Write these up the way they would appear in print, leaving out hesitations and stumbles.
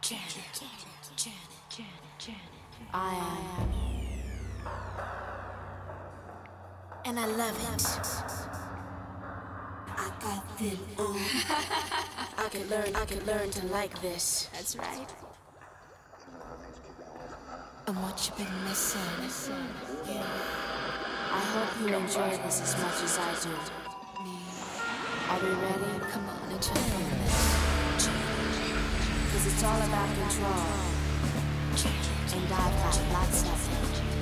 I am, and I love it. I got them on. I could learn to like this. That's right. And what you've been missing. Yeah. I hope you enjoy this as much as I do. Are we ready? Come on and jump on this. 'Cause it's all about control. And I've got lots of it.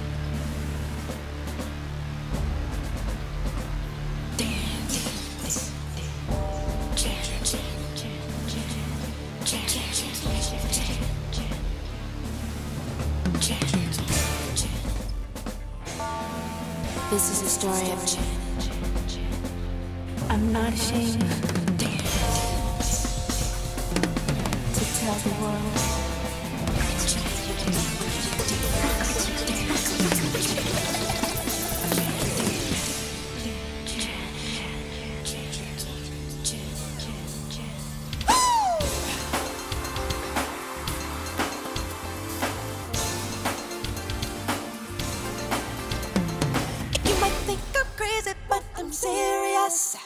This is a story of change. I'm not ashamed to tell the world. Serious.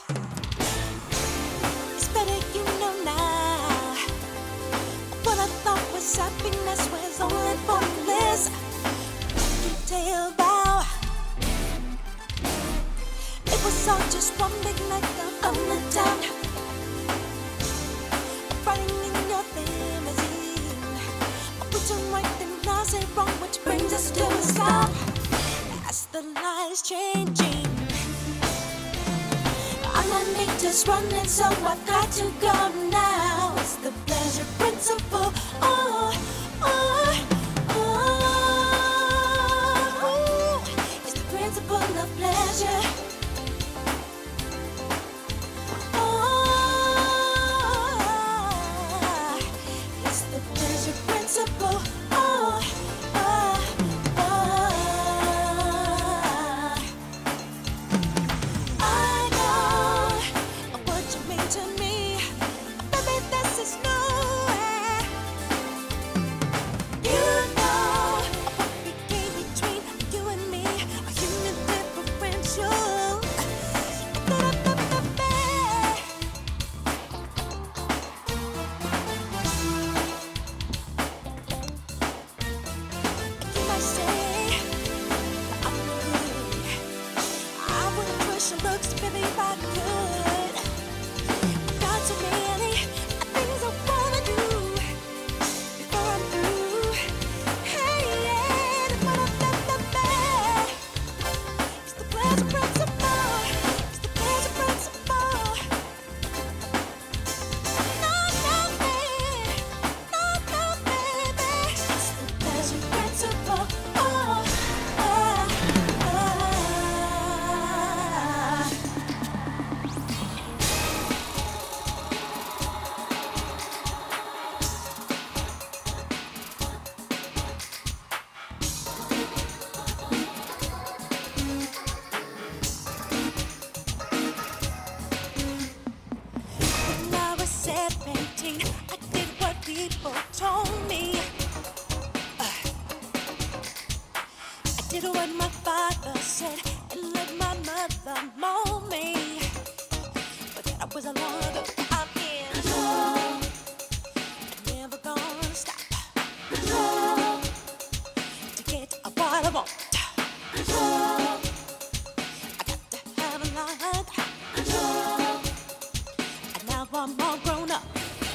It's better you know now. What I thought was happiness was only for bliss. You tell bow. It was all just one big night on the town. Riding in your limousine. We turn right and now say wrong, which brings us to a stop. As the lights changing. I'm not made just running, so I've got to go now. It's the pleasure principle. Oh, oh, oh. It's the principle of pleasure. Oh, it's the pleasure principle. Oh, oh, oh. Looks really if I could. I've got so many things I wanna do before I'm through. Hey, yeah, it's the pleasure principle. It's the pleasure principle. No, baby. No, baby. It's the pleasure principle. Oh, oh, oh. I did what people told me. I did what my father said and let my mother mold me. But that was a long ago. I'm in control. I'm never gonna stop. Control. To get what I want. Control. I got to have a lot. Control. And now I'm all grown up.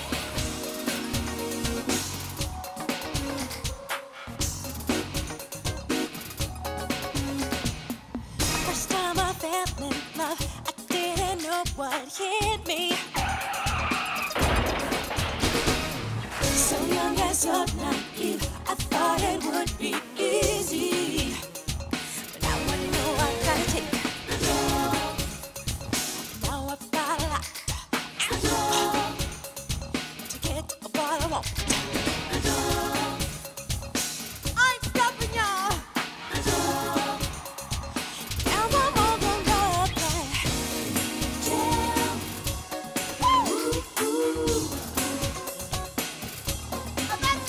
First time I fell in love, I didn't know what hit me. So young as you're naive, I thought it would be easy. But now I know I gotta take control. Now I've got a lot to get what I want. I ain't stopping, y'all. Now I'm all grown up, yeah. Ooh, ooh.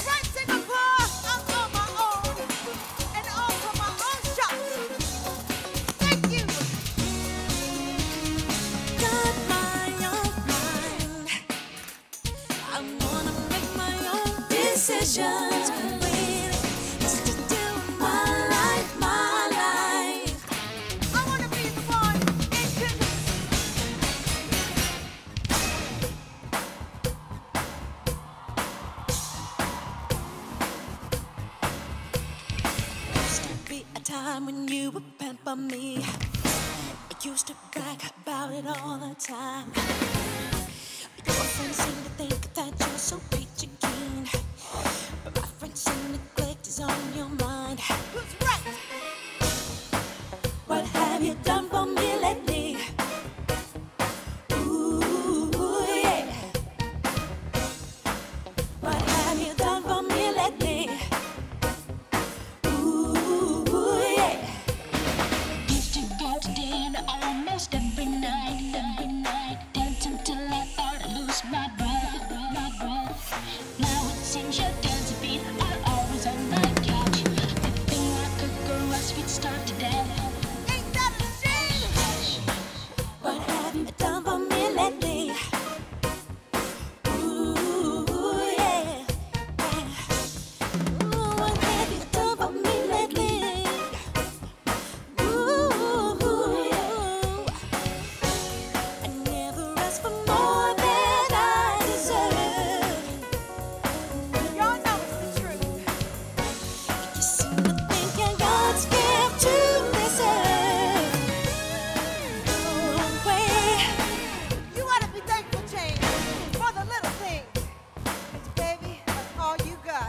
emotions. Really, it's to do my life, my life. I wanna be the one it could. Used to be a time when you would pamper me. I used to brag about it all the time. Your friends seem to think that you're so peachy keen, but my friends say neglect is on your mind. Who's right? What have you done for me lately? Ooh, yeah. What have you done for me lately? Ooh, yeah. Used to go to dinner almost every night, dancing till I thought I'd lose my breath. Now it seems your dance beat are always on my couch. Living like a girl, we'd start to dance. Ain't that a shame? What have you done for me lately? Ooh, yeah. Ooh, what have you done for me lately? Ooh, I never asked for more than I deserve. Y'all know it's the truth. You seem to think you're God's gift to deserve. No way. You ought to be thankful, Jane, for the little things. 'Cause, baby, that's all you got.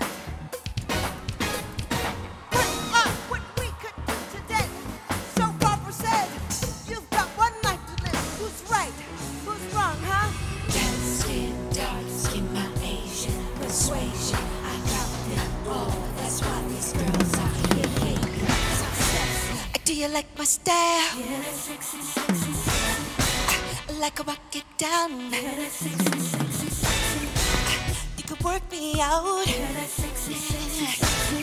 What we could do today. So Barbara said, you've got one life to live. Who's right? Who's wrong, huh? Dark skin, my Asian persuasion. I got them all. That's why these girls are here hating. So sexy. Do you like my style? Yeah, that's sexy, sexy, sexy. I like how I get down. Yeah, that's sexy, sexy, sexy. You could work me out. Yeah, that's sexy, sexy, sexy.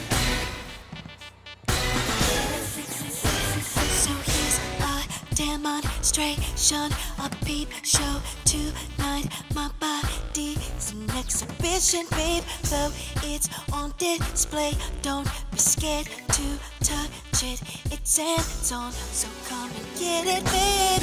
So here's a demonstration, a peep show tonight. My body's an exhibition, babe, though it's on display. Don't be scared to touch it. It's hands on, so come and get it, babe.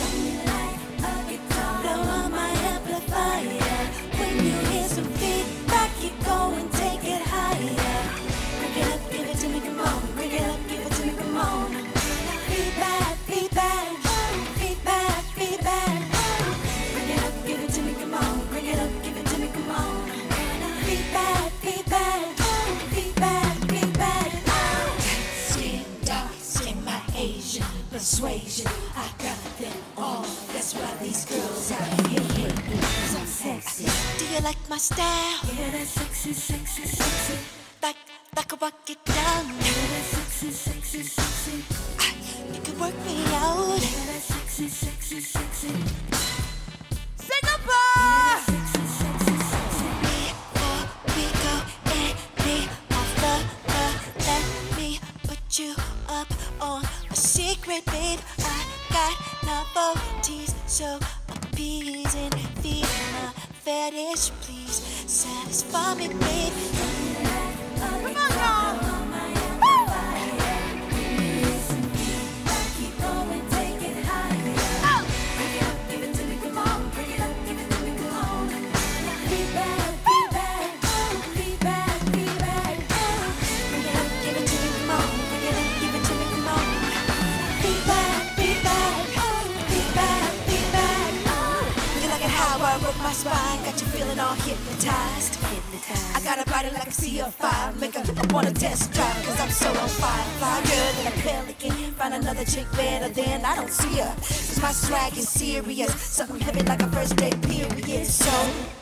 Blow on my amplifier. When you hear some feedback, you go and take it higher. Bring it up, give it to me, come on. Bring it up, give it to me, come on. Feedback, feedback, feedback, feedback. Bring it up, give it to me, come on. Bring it up, give it to me, come on. Feedback, feedback, feedback, feedback. Skin dark, skin my Asian persuasion. I got them all. That's why these girls are here hating. 'Cause I'm sexy. Do you like my style? Yeah, that's sexy, sexy, sexy. Like a bucket down. Yeah, that's sexy, sexy, sexy. You can work me out. Yeah, that's sexy, sexy, sexy. Singapore! Yeah, sexy, sexy, sexy. Before we go any further, let me put you up on a secret, babe. I got novelties, so appeasing. Feed my fetish, please satisfy me, babe. Come on, y'all. My spine got you feeling all hypnotized. I got a body like a sea of fire. Make her wanna test drive, 'cause I'm so on fire. Fly girl than a pelican. Find another chick better than I don't see her. 'Cause my swag is serious. Something heavy like a first day period. So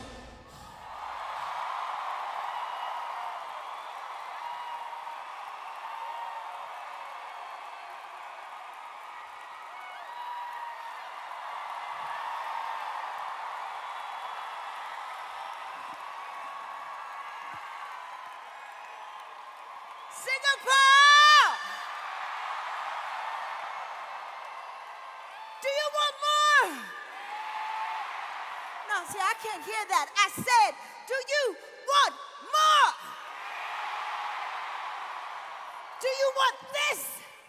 Singapore! Do you want more? No, see, I can't hear that. I said, do you want more? Do you want this?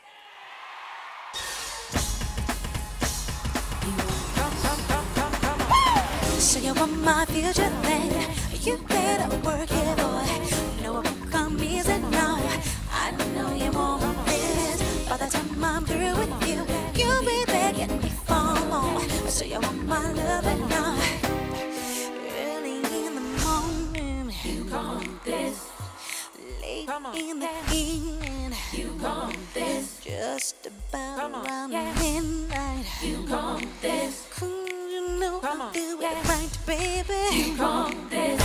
So you want my future, then you better work it, boy. No, it won't come easy, no. I know you want this. By the time I'm through with you, you'll be begging me for more. So you want my love and now. Early in the morning, you want this. Late in the evening, you want this. Just about around midnight, you want this. You know I'll do it right, baby. You want this.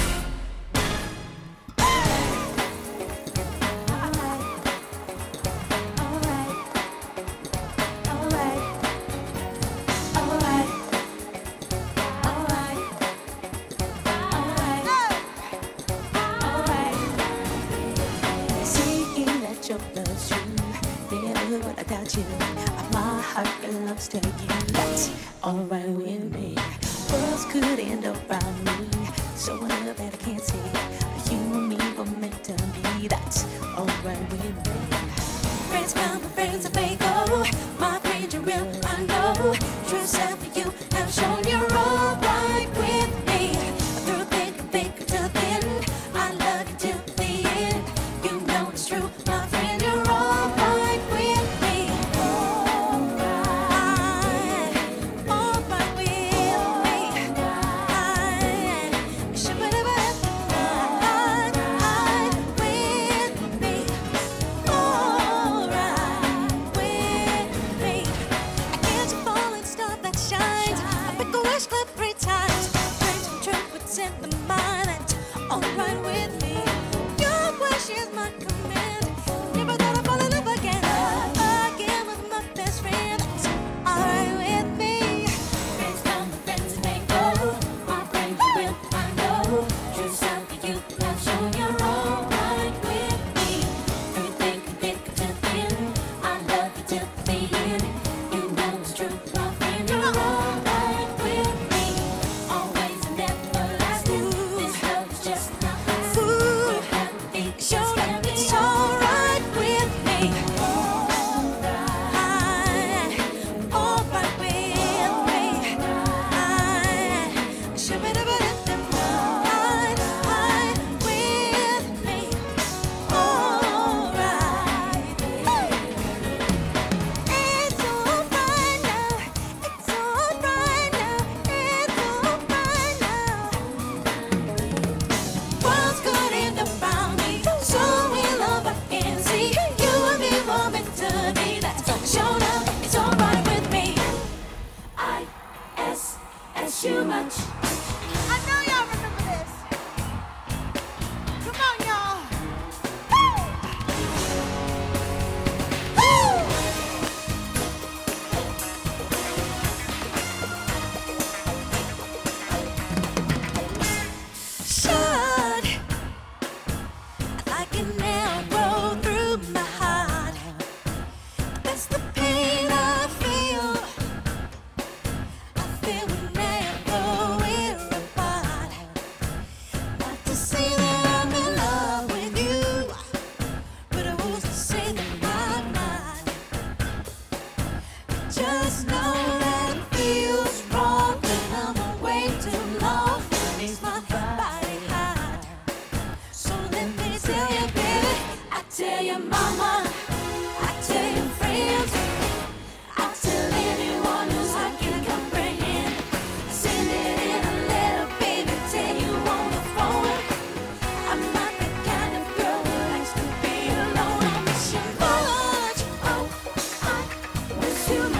My heart belongs to you. That's alright with me. Worlds could end around me, so whatever that I can't see. You and me were meant to be. That's alright with me. Friends come and friends they go. My friends are real, I know. True self, you have shown you're alright with me. Through thick and thick to thin, I love you till the end. You know it's true, my friend, you're alright with me. Too much. I know y'all remember this. Come on, y'all. Woo! Shut like an arrow through my heart. That's the pain I feel. I feel just know that it feels wrong when I'm away too long. It makes my body hot. So let me tell you, baby, I tell your mama, I tell your friends, I tell anyone who's I can comprehend. Send it in a letter, baby, tell you on the phone. I'm not the kind of girl who likes to be alone. I miss you much. Oh, I miss you much.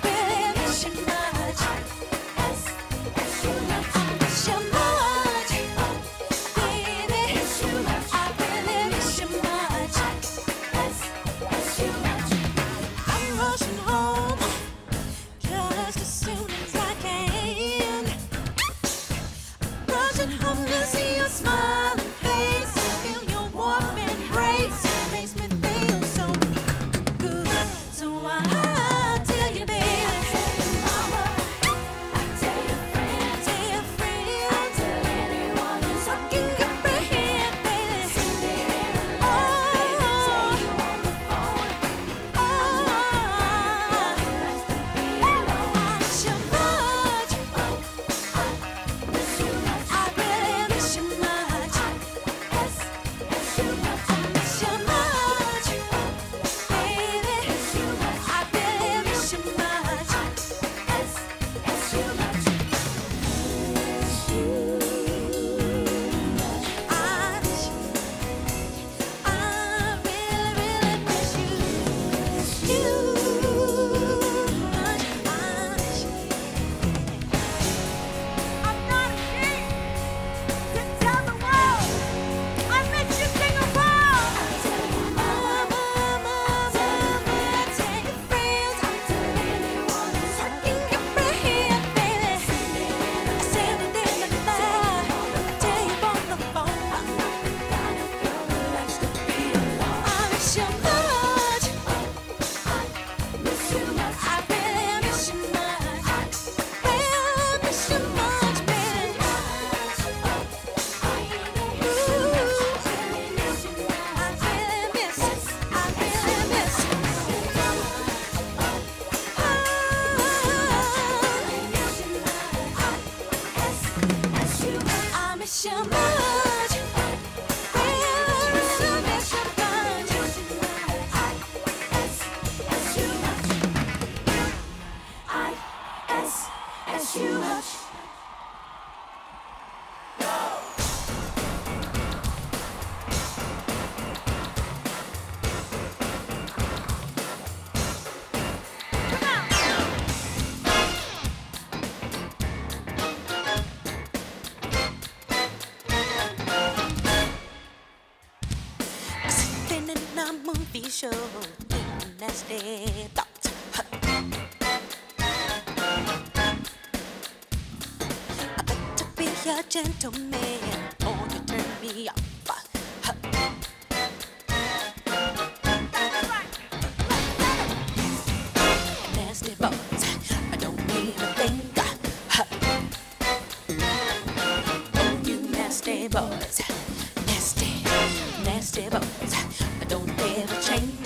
Home to see your smiling face, feel your warm embrace. It makes me feel so good. So I tell you, baby, I tell your mama, I tell your friends, I tell anyone who's I can comprehend, baby. Send it in a letter, baby, tell you on the phone. miss you much. Well, I still miss you much. I-S-S-U much. Sitting in a movie show, eating nasty thoughts. I better be a gentleman, or you turn me off. Nasty boys, I don't need a thing. Oh, you nasty boys, nasty, nasty boys, I don't ever change.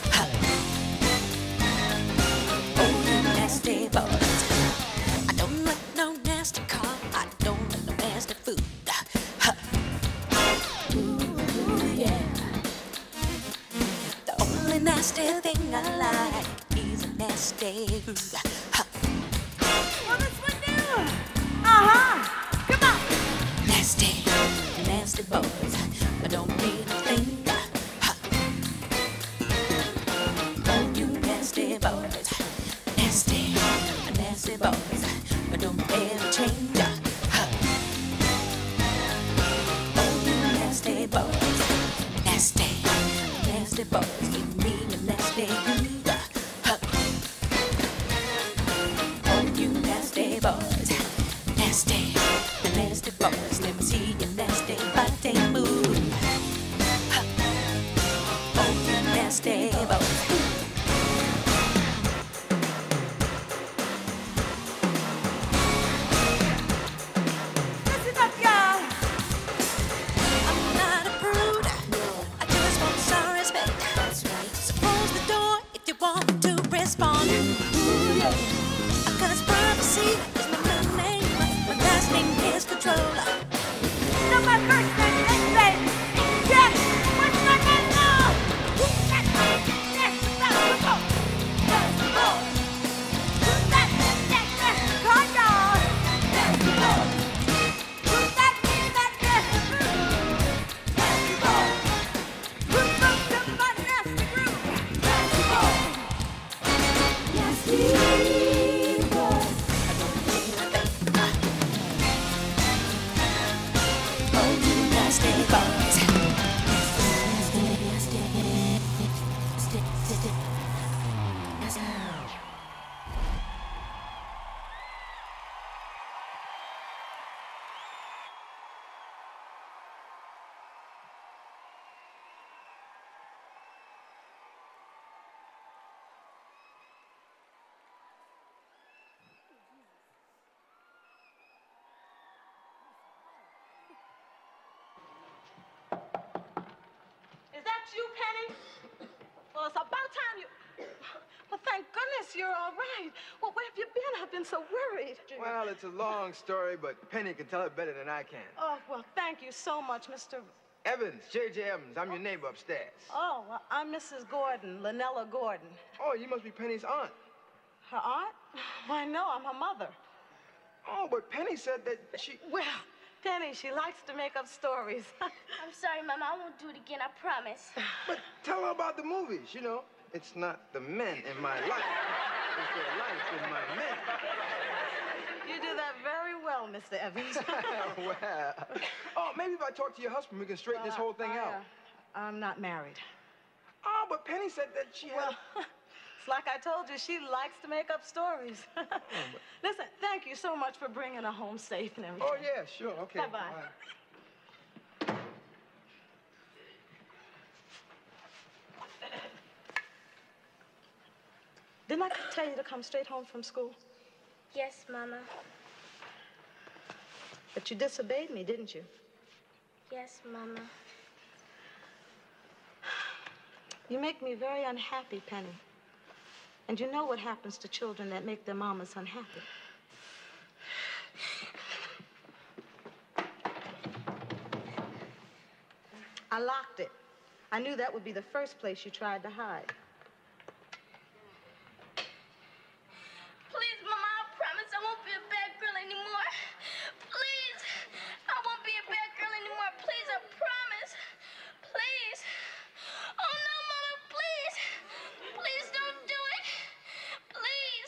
Oh, you nasty boys, I don't like no nasty car, I don't like no nasty food. Ooh, yeah. The only nasty thing I like is a nasty groove. Well, this one new. Uh-huh. Come on. Nasty, nasty boys, I don't need a thing. Oh, you nasty boys, nasty, nasty boys, I don't ever change. Oh, you nasty boys, nasty, nasty boys, give me a nasty groove. Oh, you nasty boys, nasty, nasty boys, let me see your nasty body move. Oh, you nasty boys. Listen up, y'all. I'm not a prude. I just want some respect. Suppose the door if you want to respond. Cause privacy is my middle name. My last name is Controller. You know my first name is baby. Yes. What's my name now? Who's that? Yes. Come on. Yes. Who's that? Yes. Call y'all. Yes. Who's that? Yes. Who broke the my nasty groove? Nasty boy. Oh, you nasty boys. Is that you, Penny? Well, it's about time you... Well, thank goodness you're all right. Well, where have you been? I've been so worried. Well, it's a long story, but Penny can tell it better than I can. Oh, well, thank you so much, Mr... Evans, J.J. Evans, I'm your neighbor upstairs. Oh, well, I'm Mrs. Gordon, Lynella Gordon. Oh, you must be Penny's aunt. Her aunt? Why, no, I'm her mother. Oh, but Penny said that she... Well, Penny, she likes to make up stories. I'm sorry, Mama. I won't do it again. I promise. But tell her about the movies, you know. It's not the men in my life. It's the life in my men. You do that very well, Mr. Evans. Well, oh, maybe if I talk to your husband, we can straighten this whole thing out. I'm not married. Oh, but Penny said that she had... Well, it's like I told you, she likes to make up stories. Listen, thank you so much for bringing her home safe and everything. Oh, yeah, sure, okay. Bye-bye. Bye. Didn't I tell you to come straight home from school? Yes, Mama. But you disobeyed me, didn't you? Yes, Mama. You make me very unhappy, Penny. And you know what happens to children that make their mamas unhappy. I locked it. I knew that would be the first place you tried to hide. Please, Mama, I promise I won't be a bad girl anymore. Please, I won't be a bad girl anymore. Please, I promise. Please. Oh, no, Mama, please. Please don't do it. Please.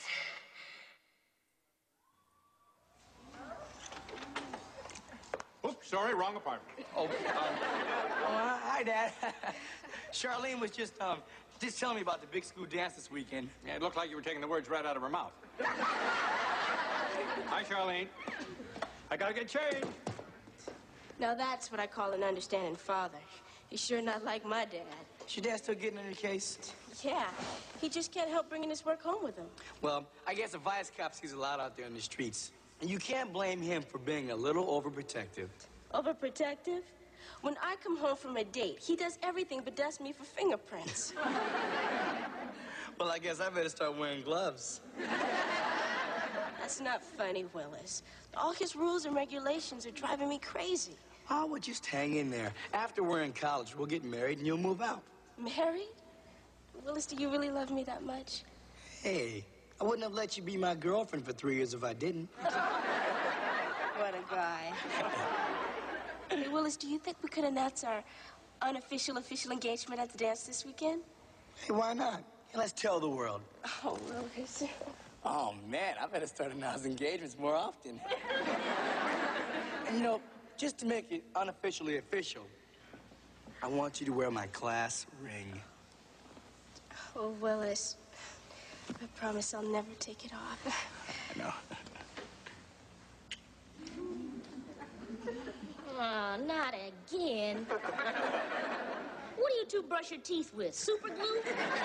Oops, sorry, wrong apartment. Oh, hi, Dad. Charlene was just telling me about the big school dance this weekend. Yeah, it looked like you were taking the words right out of her mouth. Hi, Charlene. I gotta get changed. Now that's what I call an understanding father. He's sure not like my dad. Is your dad still getting in your case? Yeah, he just can't help bringing his work home with him. Well, I guess a vice cop sees a lot out there in the streets. And you can't blame him for being a little overprotective. Overprotective? When I come home from a date, he does everything but dust me for fingerprints. Well, I guess I better start wearing gloves. That's not funny, Willis. All his rules and regulations are driving me crazy. Oh, well, just hang in there. After we're in college, we'll get married and you'll move out. Married? Willis, do you really love me that much? Hey, I wouldn't have let you be my girlfriend for 3 years if I didn't. What a guy. Hey, Willis, do you think we could announce our unofficial official engagement at the dance this weekend? Hey, why not? Hey, let's tell the world. Oh, Willis. Oh, man, I better start announcing engagements more often. And, you know, just to make it unofficially official, I want you to wear my class ring. Oh, Willis, I promise I'll never take it off. I know. Oh, not again. What do you two brush your teeth with? Super glue?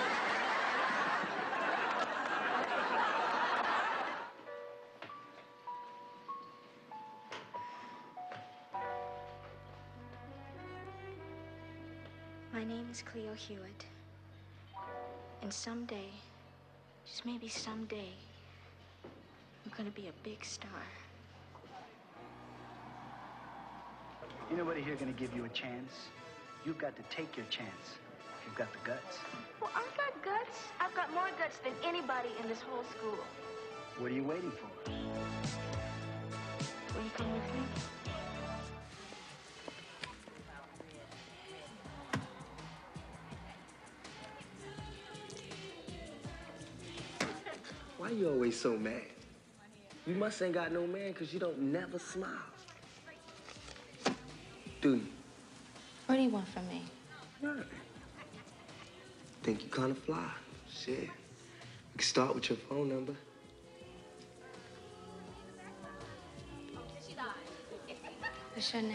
My name is Cleo Hewitt. And someday, just maybe someday, I'm gonna be a big star. Ain't nobody here gonna give you a chance. You've got to take your chance. You've got the guts. Well, I've got guts. I've got more guts than anybody in this whole school. What are you waiting for? Will you come with me? Why you always so mad? You must ain't got no man because you don't never smile. Do you? What do you want from me? Nothing. Think you kind of fly. Shit. We can start with your phone number. What's your name?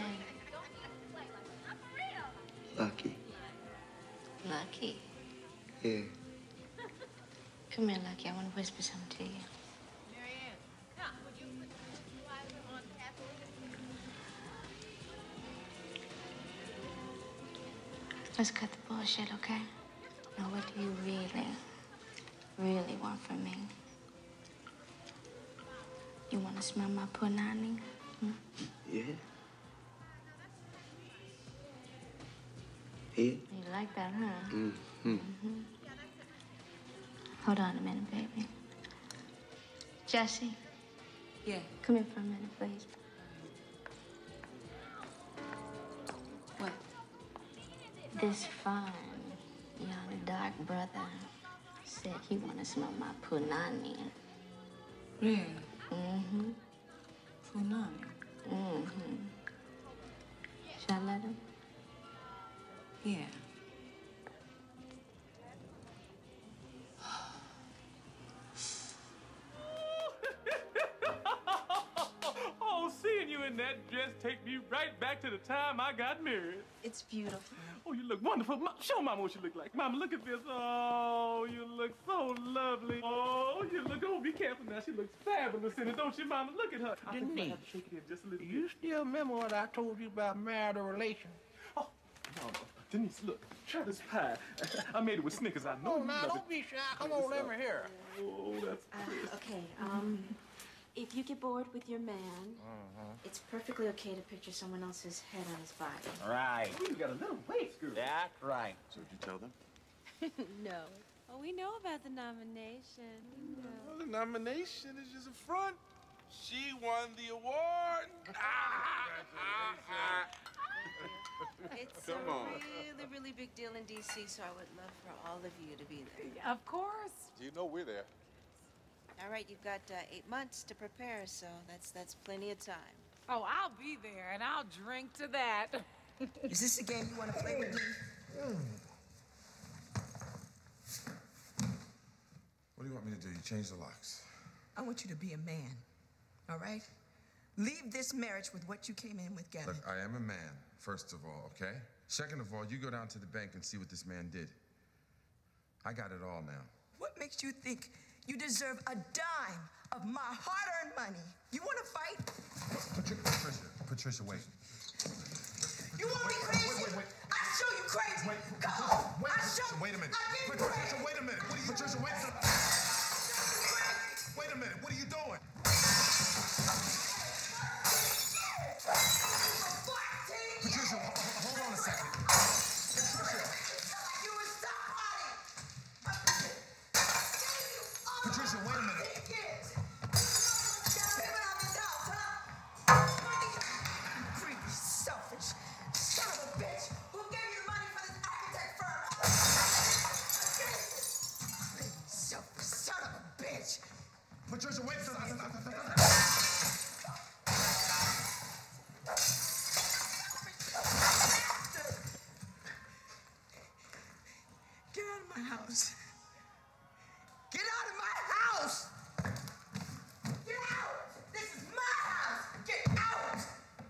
Lucky. Lucky. Yeah. Come here, Lucky. I want to whisper something to you. Let's cut the bullshit, okay? Now, what do you really want from me? You want to smell my punani? Hmm? Yeah. Yeah. You like that, huh? Mm-hmm. Mm-hmm. Hold on a minute, baby. Jessie? Yeah. Come here for a minute, please. What? This fine, young dark brother said he want to smell my punani. Really? Mm-hmm. Punani? Mm-hmm. Shall I let him? Yeah. Oh, seeing you in that dress take me right back to the time I got married. It's beautiful. Oh, you look wonderful. Show Mama what you look like. Mama, look at this. Oh, you look so lovely. Oh, you look. Oh, be careful now. She looks fabulous in it, don't you, Mama? Look at her. I think I have to shake it in just a little bit. You still remember what I told you about marital relations? Oh, Mama. Denise, look. Try this pie. I made it with Snickers. I know Oh, you now love don't it. be shy. Come on, let me hear. Oh, that's Okay, If you get bored with your man, it's perfectly okay to picture someone else's head on his body. Right. You got a little waist, girl. That's right. So did you tell them? No. Oh, we know about the nomination. We know. Well, the nomination is just a front. She won the award. It's Come a on. really, really big deal in D.C., so I would love for all of you to be there. Of course. You know we're there. All right, you've got 8 months to prepare, so that's plenty of time. Oh, I'll be there, and I'll drink to that. Is this a game you want to play with me? What do you want me to do? You change the locks. I want you to be a man, all right? Leave this marriage with what you came in with, Gavin. Look, I am a man, first of all, okay? Second of all, you go down to the bank and see what this man did. I got it all now. What makes you think you deserve a dime of my hard-earned money? You want to fight? Patricia, wait. You want me crazy? Wait. I'll show you crazy. Wait. Go on. Wait a minute. I'll give you Patricia, crazy. wait a minute. What are you, Patricia, wait a minute. Wait a minute. What are you doing? Patricia, hold on a second. You were somebody. Patricia, wait a minute. Creepy, selfish son of a bitch. Who gave you the money for this architect firm? Selfish son of a bitch. Patricia, wait. Get out of my house. Get out of my house! Get out! This is my house! Get out!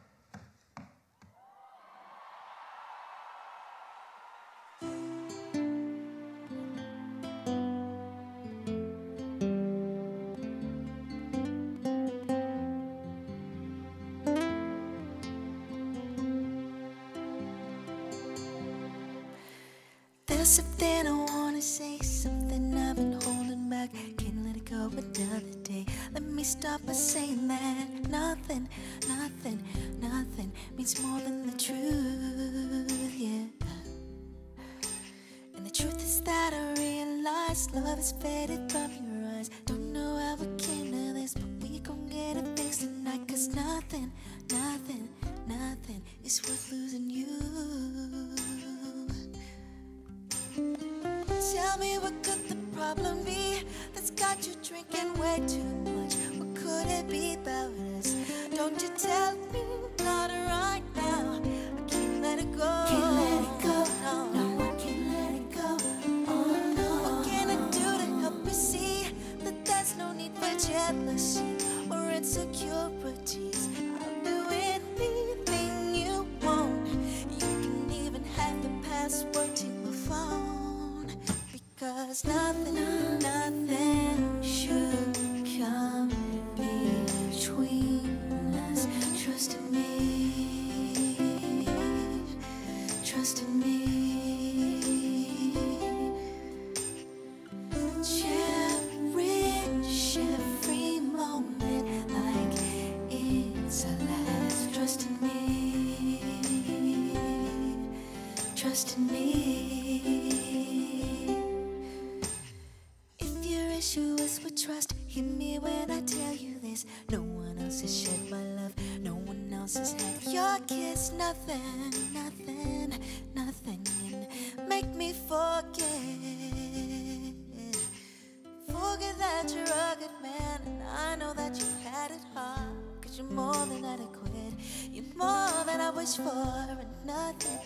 There's something I wanna say, something I've been holding back. Can't let it go another day. Let me stop by saying that nothing means more than the truth, yeah. And the truth is that I realize love is faded from your eyes. Don't know how we came to this, but we gon' get it fixed tonight. 'Cause nothing is worth losing you. Tell me, what could the problem be that's got you drinking way too much? What could it be about us? Don't you tell me, not right now. I can't let it go. Can't let it go. No, I can't let it go. Oh no. What can I do to help you see that there's no need for jealousy or insecurities? I'll do anything you want. You can even have the password to a phone. Because nothing should come between us. Trust in me. Cherish every moment like it's our last. Trust in me. Issue is with trust. Hear me when I tell you this. No one else has shared my love. No one else has had your kiss. Nothing can make me forget that you're a good man. And I know that you've had it hard. 'Cause you're more than adequate. You're more than I wish for. And nothing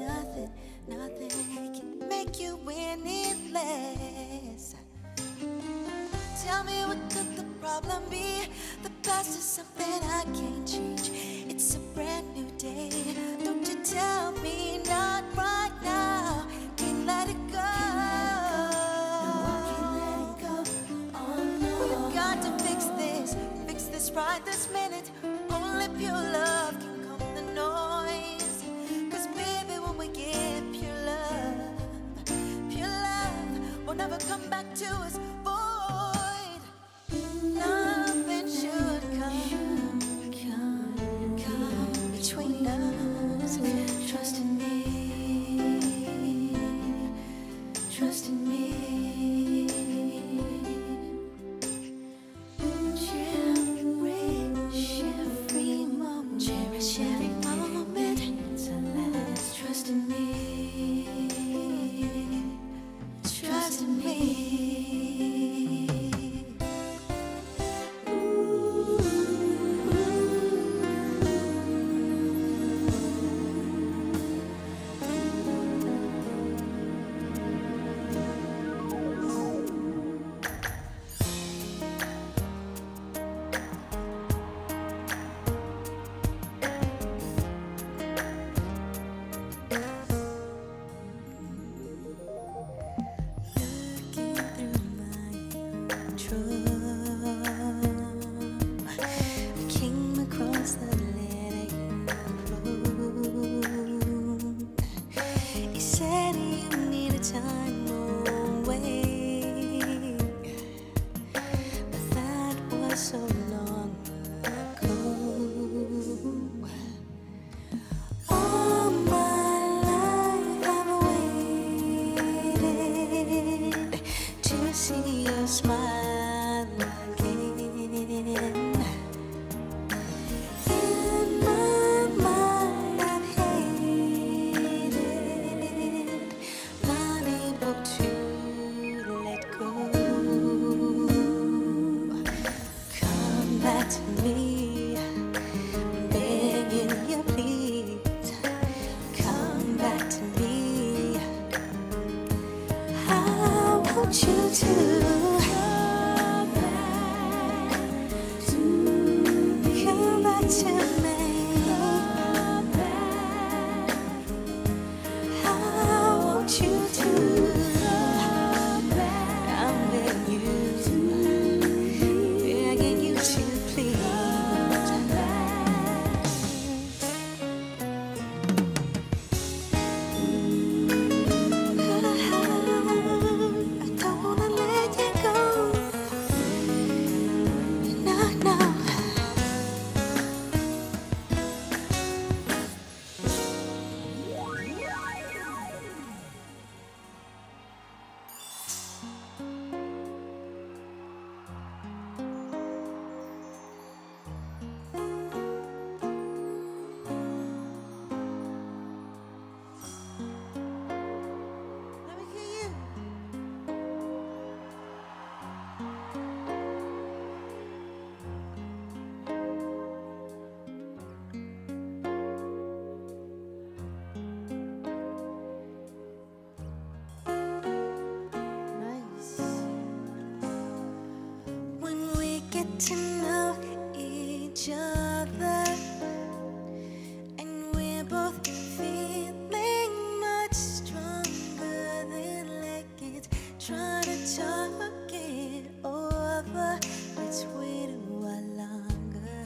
can make you any less. Tell me, what could the problem be? The past is something I can't change. It's a brand new day. Don't you tell me, not right now. Can't let it go. No, I can't let it go. Oh no. We've got to fix this right this minute. Only pure love can calm the noise. 'Cause baby, when we give pure love will never come back to us void. Nothing should smile again. In my mind, I've hated, not able to let go. Come back to me, begging you please. Come back to me. I want you to come back to me. I want you to I'm begging you to please. When we get to know each other and we're both feeling much stronger than leggings, trying to talk it over. Let's wait a while longer.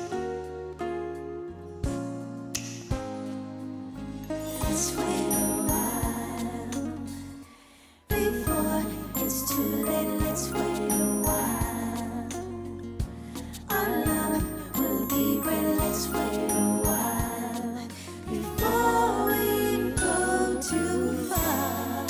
Let's wait a while before it's too late. Let's wait a while. Our love will be great. Let's wait a while before we go too far.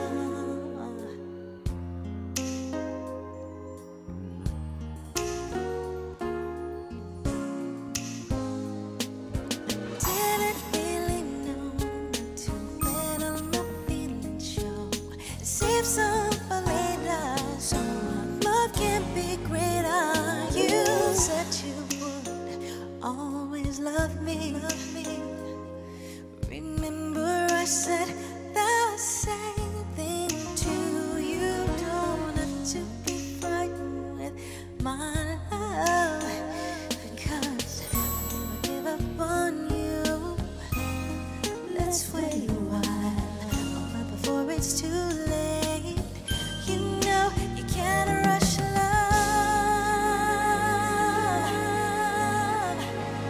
Didn't really know to let all my feelings show. Save some for later, so our love can be greater. You said you would always love me. Remember I said the same thing to you. Don't have to be frightened with my love, because I never give up on you. Let's wait a while, but before it's too late. You know you can't rush love.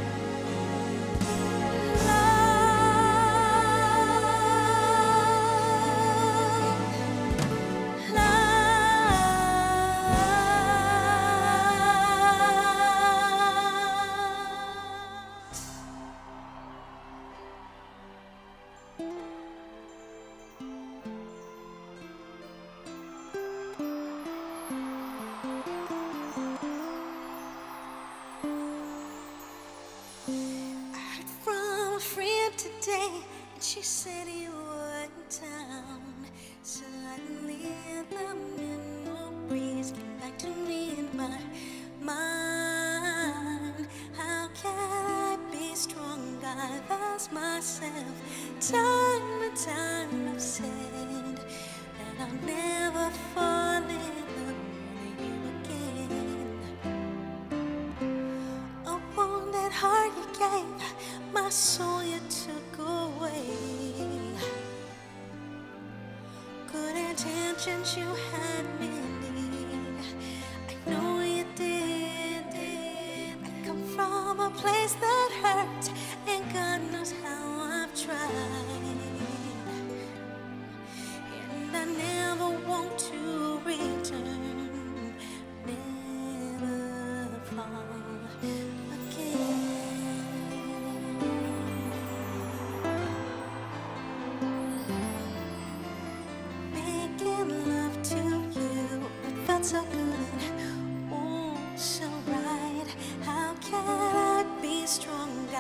From a friend today, and she said you were in town. Suddenly the memories came back to me in my mind. How can I be strong? I lost myself. Time and time I've said that I'll never fall in love with you again. A wounded heart you gave, my soul you took away. Good intentions you had me lead, I know you did. I come from a place that hurts, and God knows how I've tried. And I never want to return, never fall again. Making love to you, but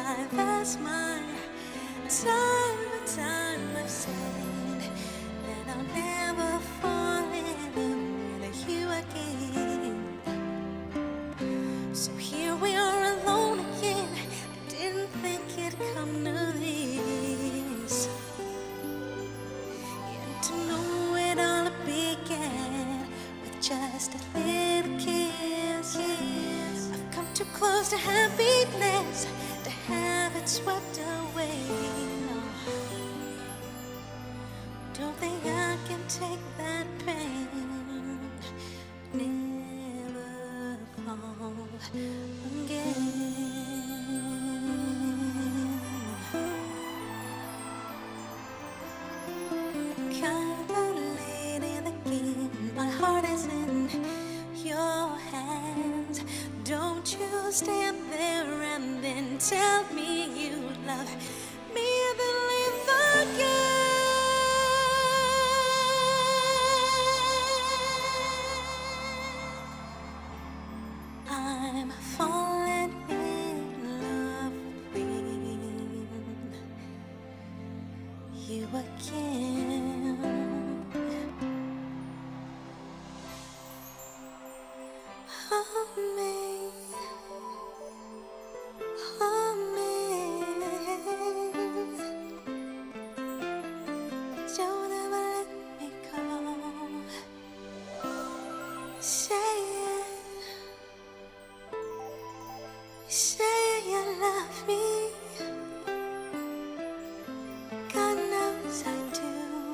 life as mine. Time and time I've said that I'll never fall in love with you again. So here we are alone again. I didn't think it'd come to this. And to know it all began with just a little kiss. I've come too close to happiness to have it swept away. No. Don't think I can take that pain. Never fall again. Kind of late in the game, my heart is in your hands. Don't you stand there and then tell me you love me, then leave again. I'm falling in love with you again. Oh, me. Oh, me. Don't ever let me go. Say it. Say you love me. God knows I do.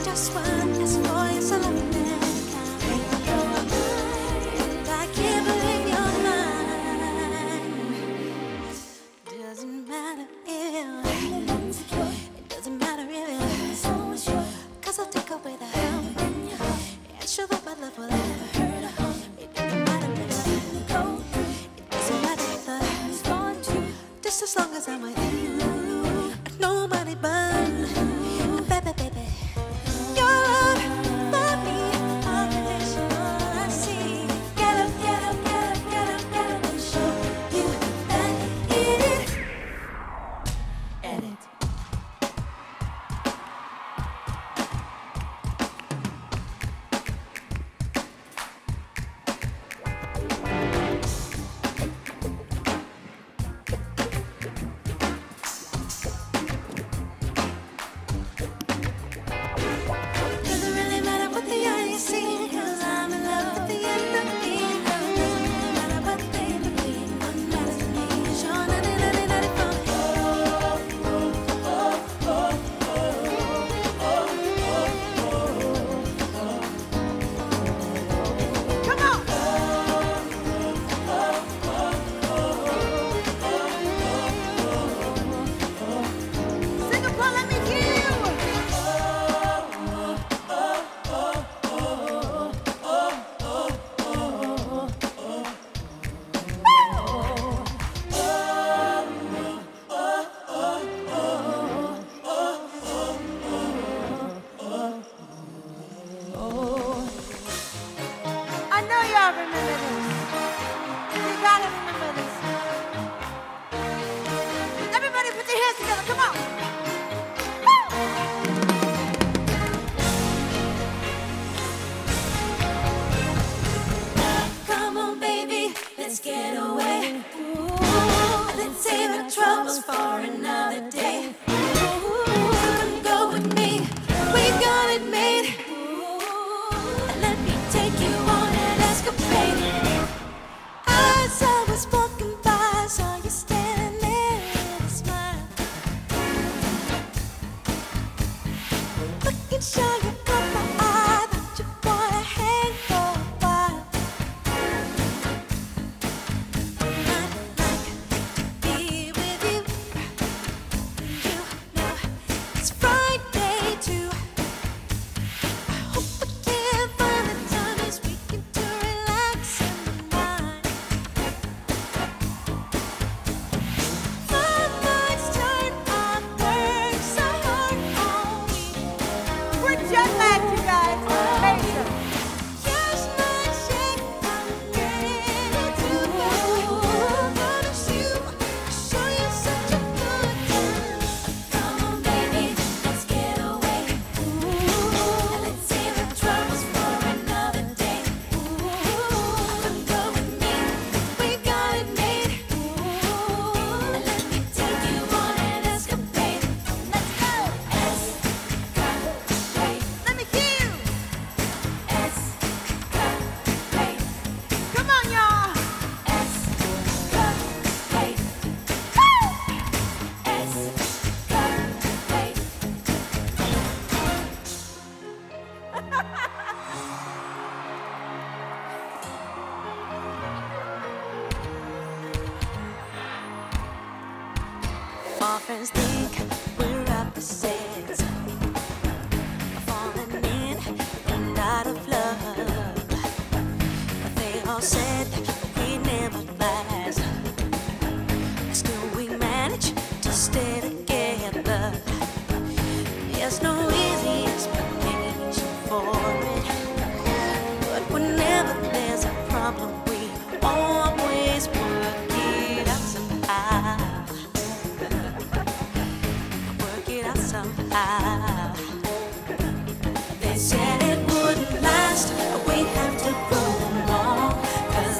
just one, just for you, so let me down. And I can't believe you're mine. Doesn't matter if it doesn't matter if 'cause I'll take away the help and show that my love will ever hurt a home. It doesn't matter if it doesn't matter if just as long as I'm with you, nobody but baby, baby. Your love for me, unconditional. I see. Get up, get up, get up, get up, get up, and show you that it. Edit. Doesn't really matter what the eye you see, 'cause I'm in love with the enemy. Doesn't really matter what they believe. What matters to me is your 90-90-90 Come on! Singapore, let me hear you! I know y'all remember this. You gotta remember this. Everybody put your hands together, come on. Come on, baby, let's get away. Let's save our troubles for another day. Come go with me, we got it made. Let me take you on an escapade. As I was walking by, saw you standing there with a smile. Looking shy, you caught my eye, that you wanna hang for a while. Be with you. You know it's Friday too. I hope we can find the time this weekend to relax in the mind. My mind's tired, I've worked so hard all week. We're jet lagged, you guys. Major. Just like shake, I'm ready to go. Promise you, show you such a good time. Come on, baby, let's get away. Let's save our troubles for another day. Come go with me, we got it made. Let me take you on an escapade. Let's go. Escapade. Let me hear you. Escapade. Come on, y'all. Escapade. Escapade. My friends think we're opposites, falling in and out of love. But they all said we never last. Still we manage to stay together. There's no easy explanation for it, but whenever there's a problem, we always work it out somehow. Work it out somehow. They said it wouldn't last, but we'd have to prove them wrong. 'Cause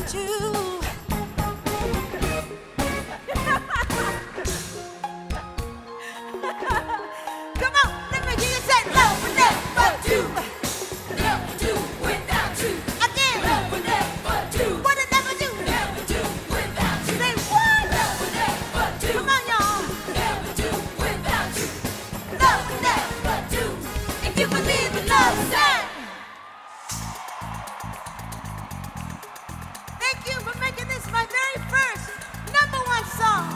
at you. Come on, let me hear you say love will never do. Love will do without you. Again. Love will never do. What it never do? Never do without you. Say what? Love will never do. Come on, y'all. Never do without you. Love will never do. If you believe in love, say. Thank you for making this my very first #1 song.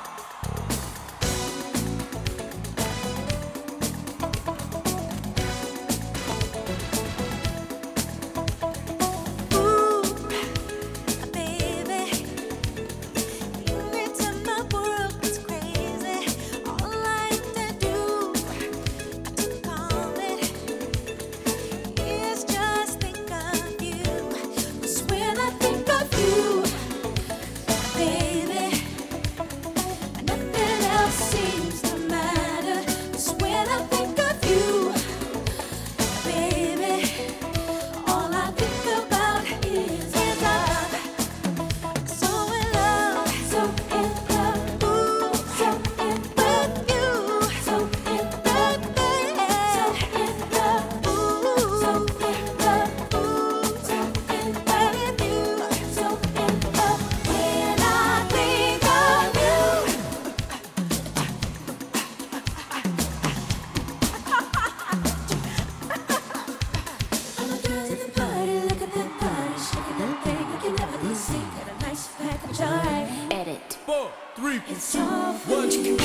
Edit. 4, 3, It's all for 1. you.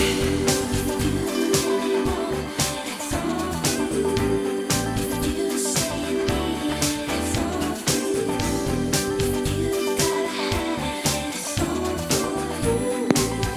It's all for you. If you say you need it, it's all for you. If you gotta have it, it's all for you.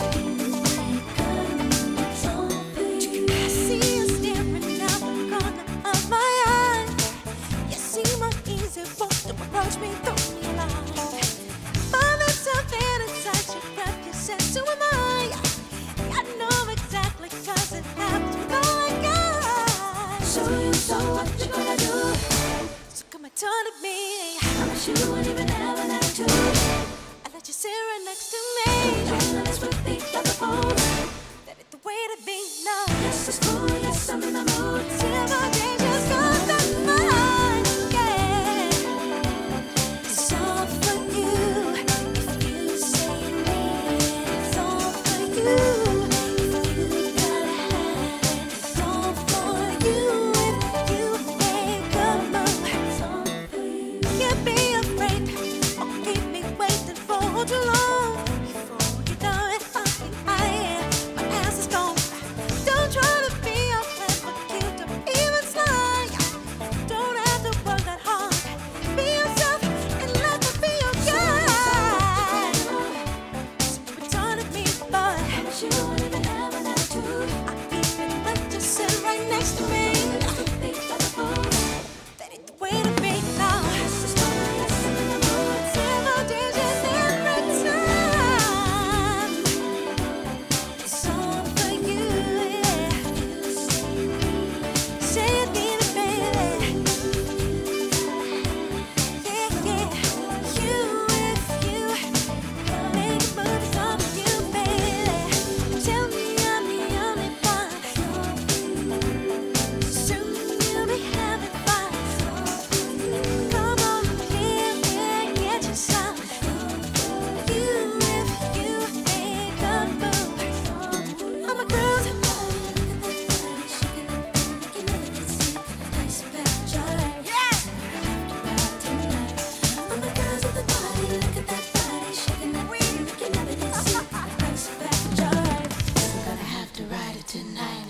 It's all for you. I see you staring out the corner of my eye. You seem uneasy, want to approach me, throw me along. But there's something inside you that you said, so am I. I know exactly 'cause it happens with all I got. So what you gonna do? So come and turn to me. I wish you would even have an attitude. I let you sit right next to me. Don't mess with the other folks. That ain't the way to be, no. Yes, it's cool, yes, I'm in the mood. Silver danger's gone down mine, yeah. It's all for you. If you say you need it, it's all for you. If you gotta have it, it's all for you. If you ain't come up, it's all for you. Can't be afraid or keep me waiting for too long. Before you know it, I am. My ass is gone. Don't try to be all clever, cute, or even sly. Don't have to work that hard. Be yourself and let me be your guide. So return to me, boy. I wish you would even have an attitude. I even let you sit right next to me. That ain't the way to be now. Silver dishes every time. It's all for you, yeah. Say you need it, baby. Yeah, yeah. You, if you make moves on you, baby. Tell me I'm the only one. Soon you'll be having fun. Come on, here, get your some. You, if you make a move, I'm a cruise. Yeah. I'm a girls with the body, look at that body, shaking that weed, making evidence, see nice back drive. I'm gonna have to ride it tonight.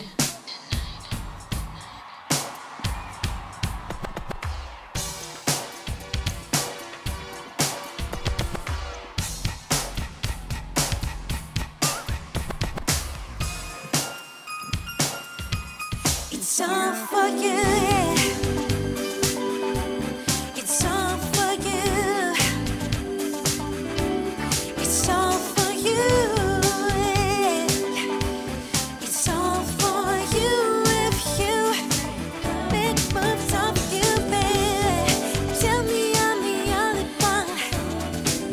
It's all for you, yeah. It's all for you. It's all for you, yeah. It's all for you if you make moves on you, baby. Tell me I'm the only one.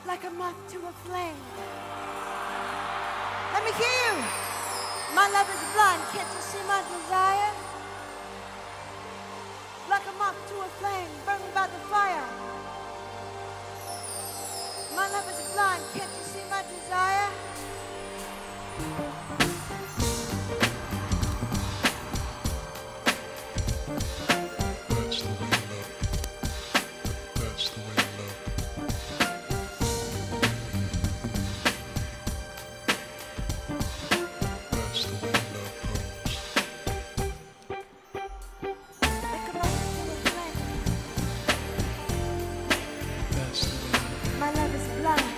like a moth to a flame. Let me hear you. My love is blind, can't you see my desire? Like a moth to a flame, burned by the fire. My love is blind, can't you see my desire? My love is blind.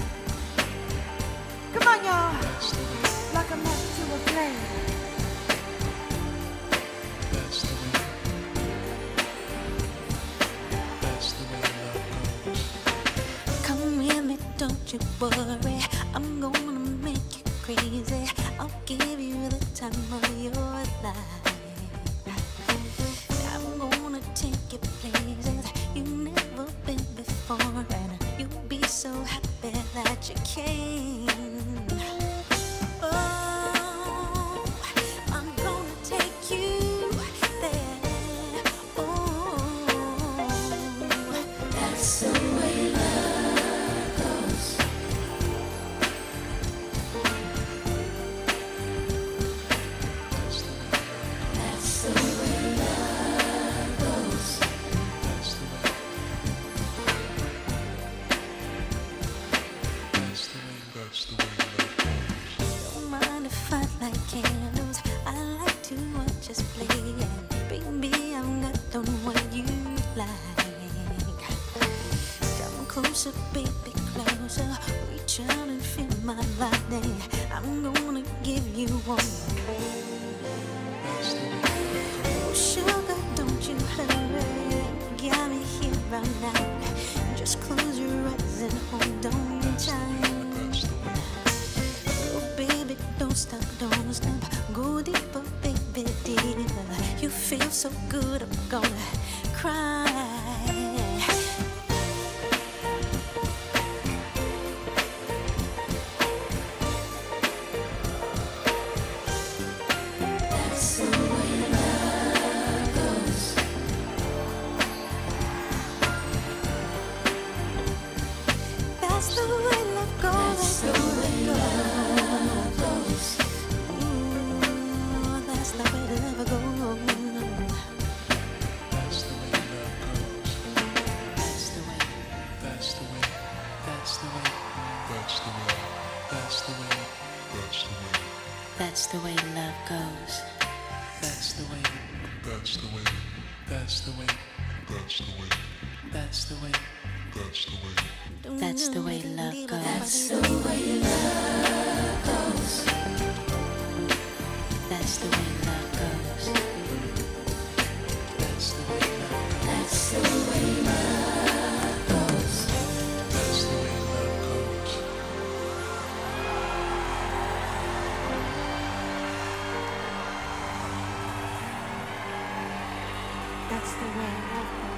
Come on, y'all. Like a moth to a flame. That's the way. That's the way love goes. Come with me, don't you worry. I'm gonna make you crazy. I'll give you the time of your life. I'm gonna take you places you've never been before, and you'll be so happy that you came. Oh, I'm gonna take you there. Oh, that's the way love goes. That's the way love goes. That's the way. That's the way. That's the way love goes. Don't mind if I light candles. I like to watch us play, and baby, I'm got on what you like. Come closer, baby, closer. Reach out and feel my body. I'm gonna give you one. Oh, sugar, don't you hurry. Got me here right now. Just close your eyes and hold on tight. Oh, baby, don't stop, don't stop. Go deeper, baby, deeper. You feel so good, I'm gonna cry. That's the way love goes. That's the way love goes. That's the way love goes. Ooh, that's the way love goes. That's the way love goes. That's the way. That's the way. That's the way. That's the way. That's the way. That's the way. That's the way love goes. That's the way. That's the way. That's the way. That's the way. That's the way. That's the way. That's the way love goes. That's the way love goes. That's the way love goes. That's the way love goes. That's the way love goes. That's the way love goes. That's the way love goes.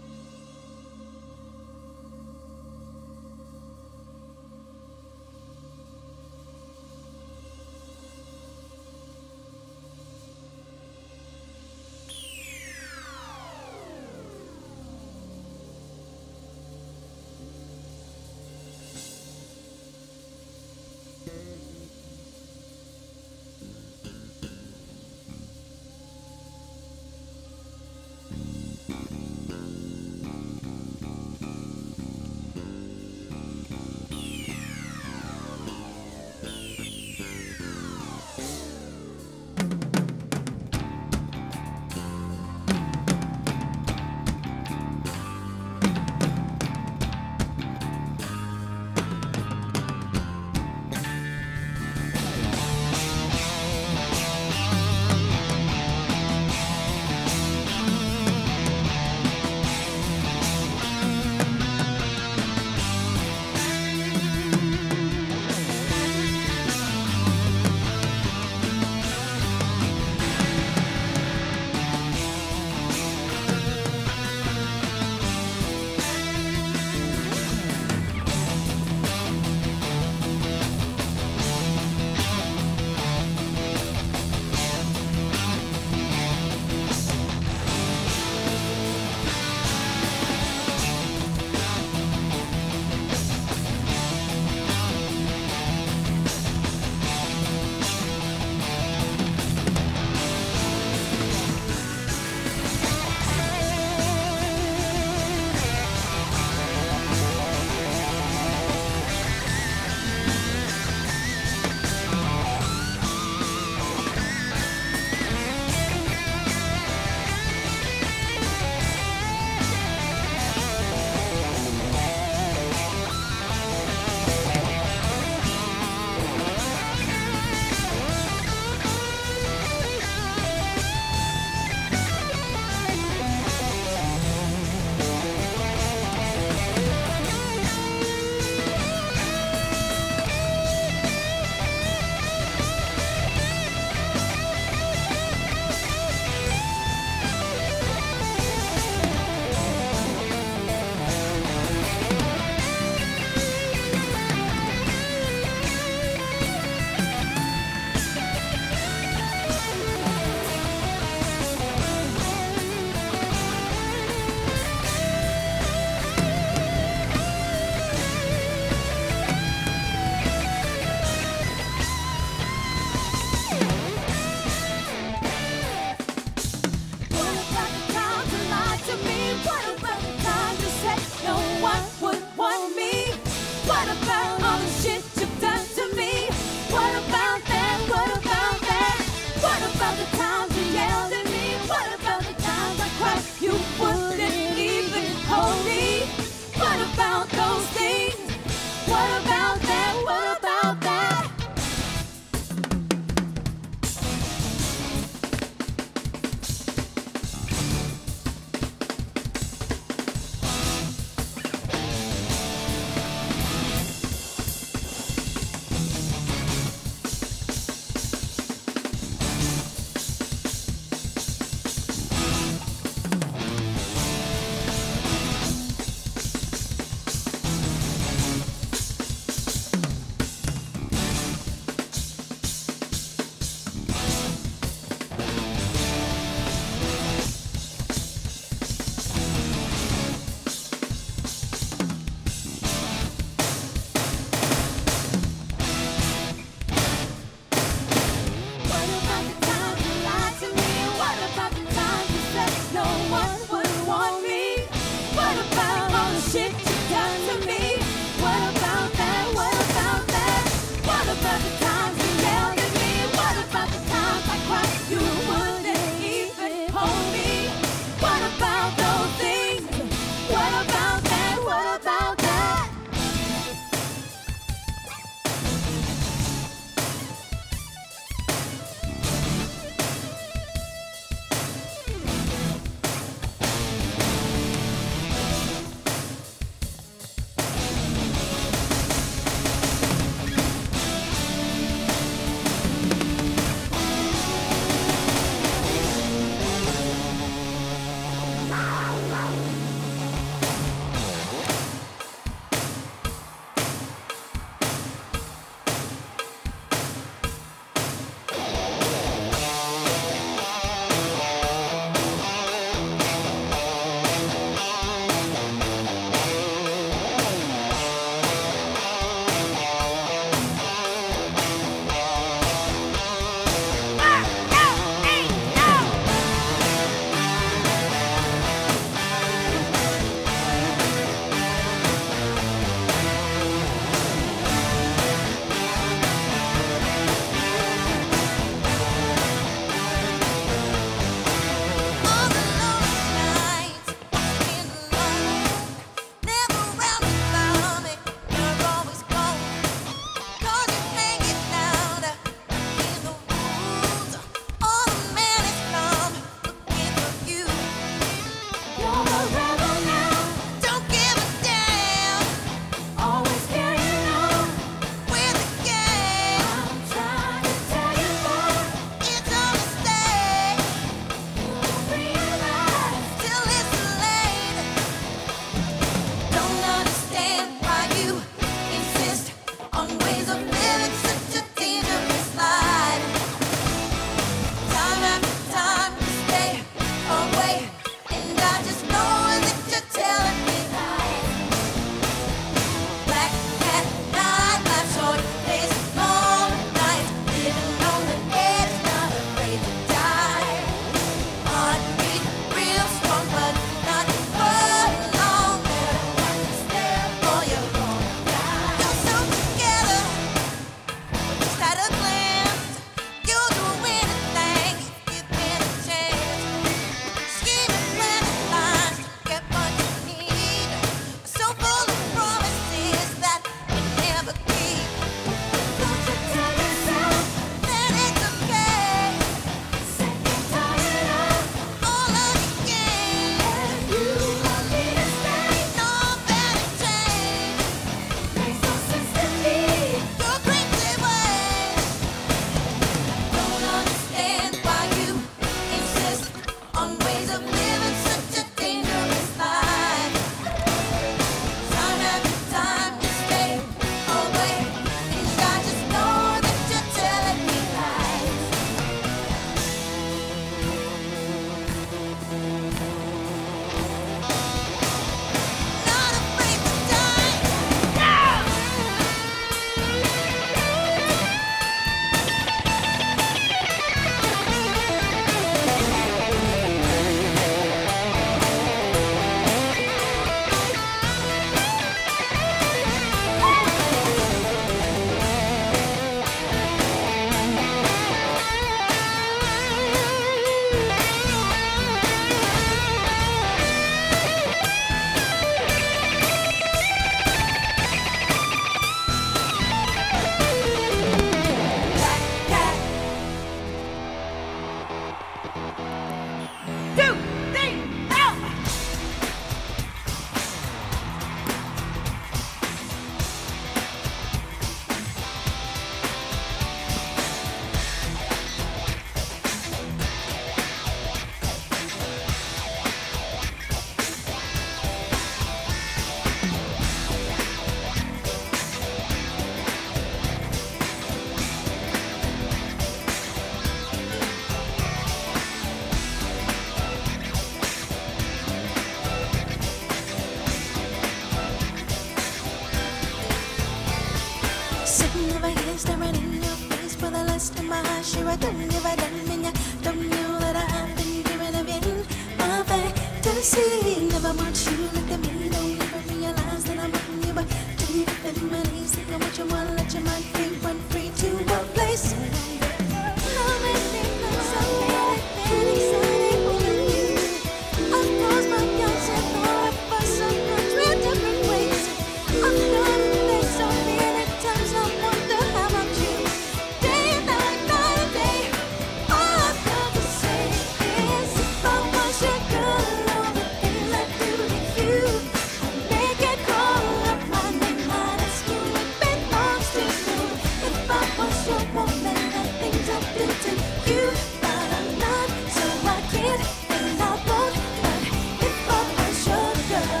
I don't give a damn, and you don't know that I've been dreaming of you. My fantasy, never want you look at me, don't ever realize that I'm wanting you, but deep in my knees, think of what you want, let your mind free, run free to a place. How many nights I've been excited over you. I've closed my eyes and thought for some 100 different ways. I've gone to place so many times, I wonder how about you. Day and night, night and day. All I've got to say is, if I was your girl, all the things I do to you, I'd make it call up my name, I'd ask you if it belongs to you. If I was your woman, the things I do to you, but I'm not, so I can't and I won't. But if I was your girl,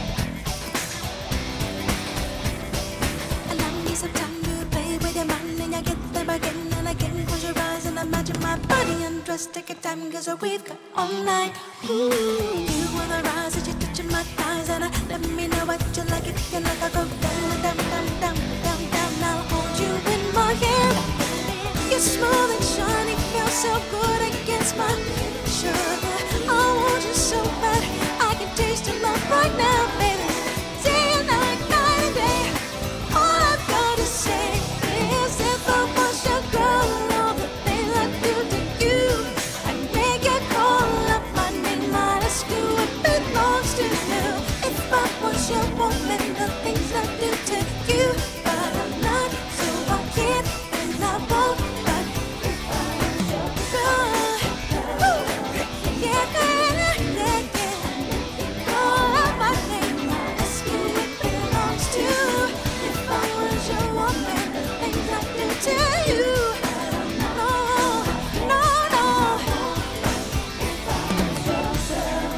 allow me some time to play with your mind, and you get them again and again. Close your eyes and imagine my body undressed. Take your time, 'cause we've got all night. You wanna rise as you're touching my thighs, and let me know what you like. If you like, I'll go down, down, down, down, down, down. I'll hold you in my hand. You're smooth and shiny, feel so good against my sugar. I want you so bad, I can taste your love right now, baby. Day and night, night and day. All I've got to say is, if I was your girl, all the things I do to you, I'd make you call up my name, I'd ask you if it belongs to you. If I was your woman, the things I do to you, but I'm not, so I can't and I won't. But if I was your girl, yeah, yeah, yeah, yeah. Call up my name, I'd ask you if it belongs to you. If I was your woman, the things I do to you, no, no, no. If I was your girl.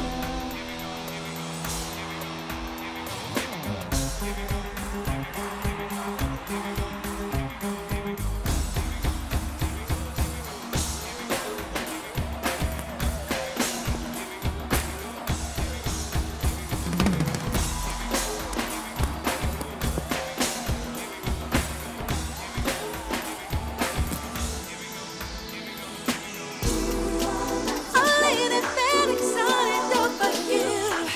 A lady that excited over you.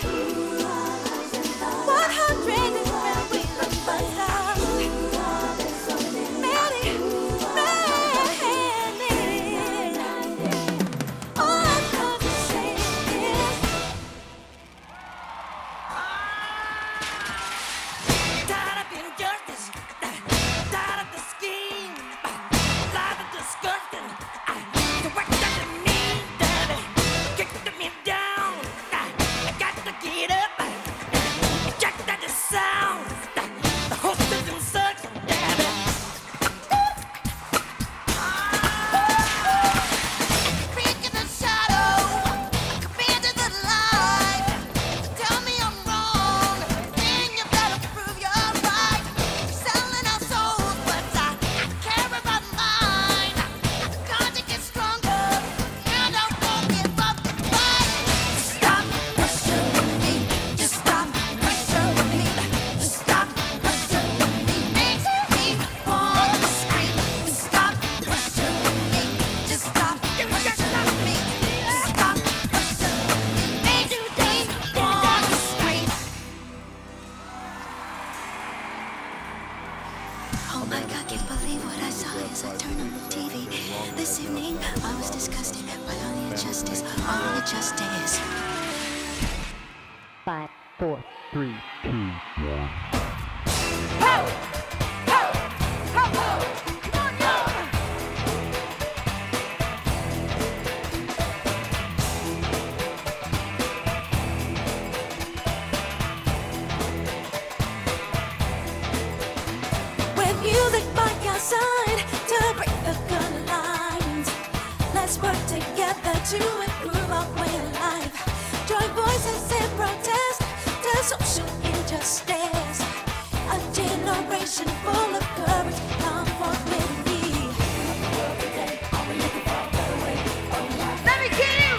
100 different we could find out. Many, many. All I've got to say is, tired of injustice, tired of the scheme, tired of disgusting. So what does it mean, daddy? Kicking me down. I got to get up. Check that the sound. The hostess and such, daddy. Freak in the shadow, compared to the light. Tell me I'm wrong, then you better prove you're right. Selling our souls, but I care about mine. Got to get stronger, and I won't give up the fight. Stop pressuring me, just stop pressuring me. Stop pressuring me, makes me wanna scream. Stop pressuring me, just stop pressuring me. Stop pressuring me, makes me wanna scream. Oh my God, can't believe what I saw as I turned on the TV. This evening, I was disgusted by all the injustice, all the injustice. 5, 4, 3, 2, 1. Ho! Ho! Ho! Ho! Come on, yo! With music by your side to break the gun lines. Let's work together to improve our way of life. Join voices in protest to social injustice. A generation full of courage, come forth with me. Let me get you!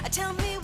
Tell me